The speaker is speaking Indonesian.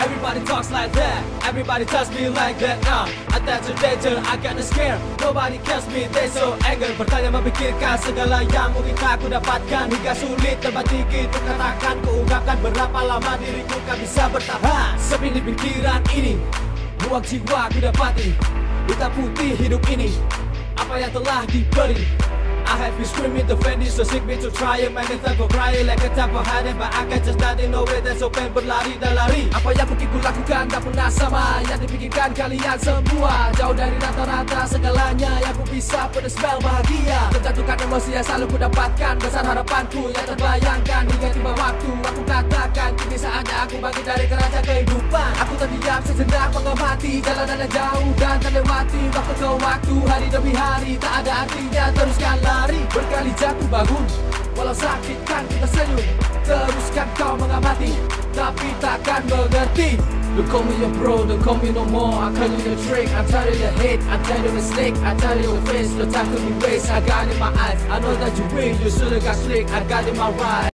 Everybody talks like that, everybody tells me like that. Attach a danger, I got scared. Nobody cares me, they so angry. Bertanya memikirkan segala yang mungkin tak ku dapatkan. Hingga sulit tempat dikit untuk katakan. Kuungkapkan berapa lama diriku kan bisa bertahan. Sepi di pikiran ini, ruang jiwa ku dapati. Hitam putih hidup ini, apa yang telah diberi. I have been screaming the finish, so sick me to try it. Man, it's time for crying like a time for hiding. But I can just not know where that's so pengen berlari dan lari. Apa yang mungkin ku lakukan tak pernah sama yang dipikirkan kalian semua. Jauh dari rata-rata segalanya yang ku bisa pada spell bahagia. Menjatuhkan emosi yang selalu ku dapatkan. Besar harapanku yang terbayangkan. Hingga tiba waktu aku katakan kini saatnya aku bangkit dari kerajaan kehidupan. Aku terdiam sejenak mengamati jalanan yang jauh dan terlewati. Waktu ke waktu, hari demi hari, tak ada artinya teruskan lari. Berkali jatuh bangun, walau sakit kan kita senyum. Teruskan kau mengamati, tapi takkan mengerti. Don't call me your bro, don't call me no more. I call you the trick, I tell you the hate, I tell you the mistake, I tell you the face. No time to be waste, I got in my eyes, I know that you win. You should've got slick, I got in my ride.